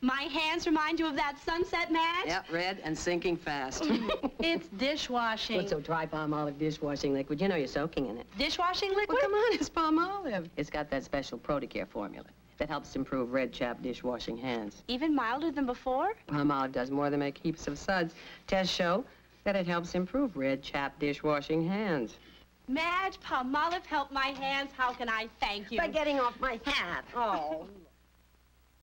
My hands remind you of that sunset match? Yep, red and sinking fast. It's dishwashing. What's so dry Palmolive dishwashing liquid? You know you're soaking in it. Dishwashing liquid? Well, come on, it's Palmolive. It's got that special Protocare formula that helps improve red, chapped dishwashing hands. Even milder than before? Palmolive does more than make heaps of suds. Tests show that it helps improve red, chapped dishwashing hands. Madge, Palmolive helped my hands. How can I thank you? By getting off my hat. Oh.